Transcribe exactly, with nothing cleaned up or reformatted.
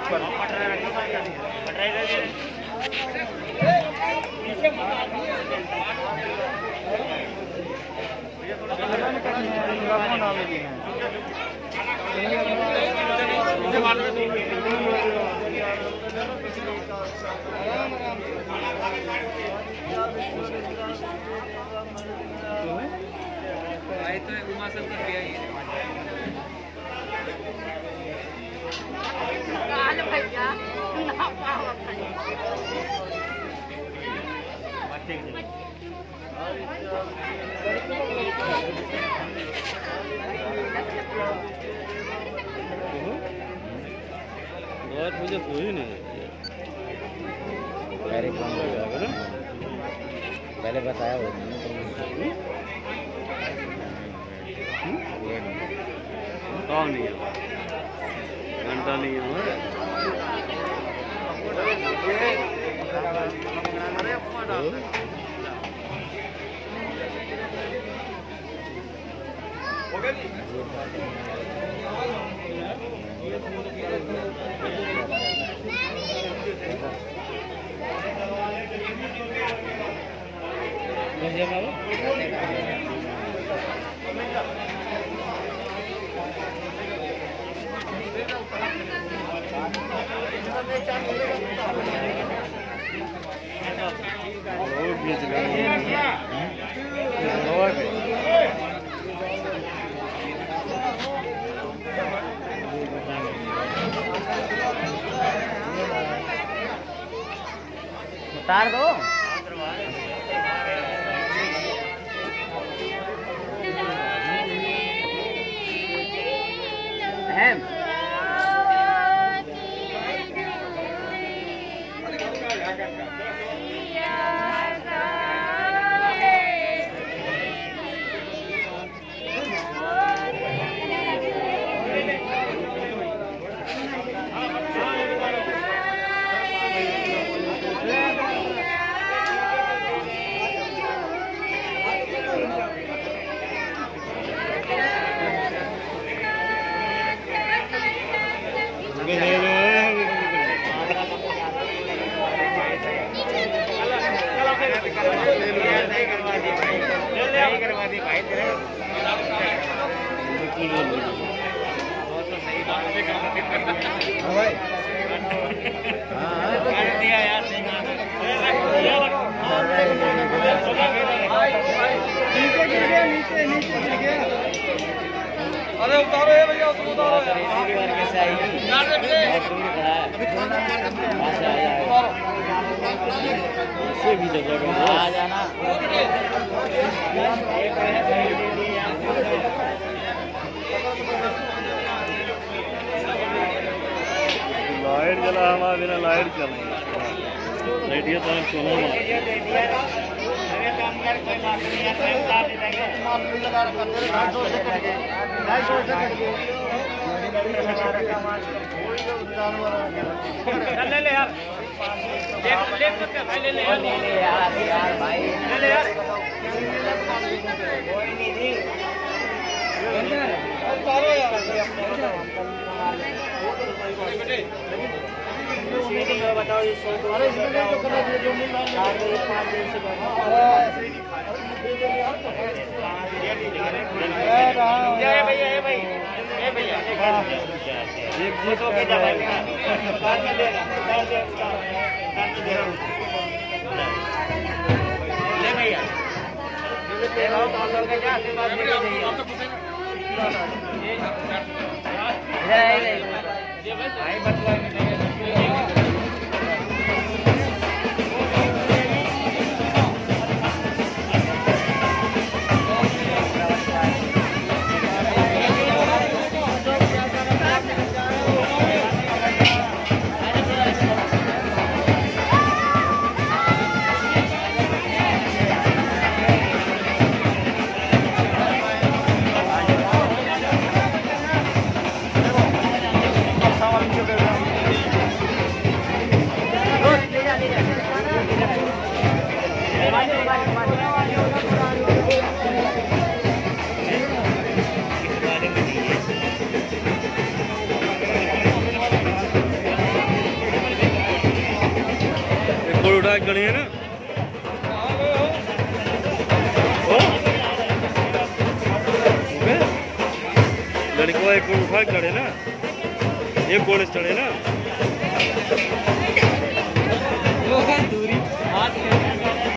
आए तो उमा सब कर दिया ये काल भैया ना पावा बहुत मुझे कोई नहीं पहले बताया वो काम नहीं है घंटा नहीं है उतार दो अहम अरे उतारो है भैया उतारो कैसे आएगी इससे भी जगह आ जाना लाइट जला हमारा बिना लाइट चल लाइट ये तो सोना ले ले यार ले ले ले यार यार भाई ले ले यार उतारो यार बताओ ये सौ दो अरे इसमें जो करना है जो मिल रहा है चार दिन पाँच दिन से ये भैया ये भाई ये भैया एक फोटो के जा भाई बाद में देना ले भैया ये भाव पाँच सौ के जा आशीर्वाद लेके जाइए भाई बटुआ Thank you. कोई उठा के गणी है ना ओ? लड़का एक कोई उठा के गड़े ना एक कोड़े चढ़े ना दूरी हाथ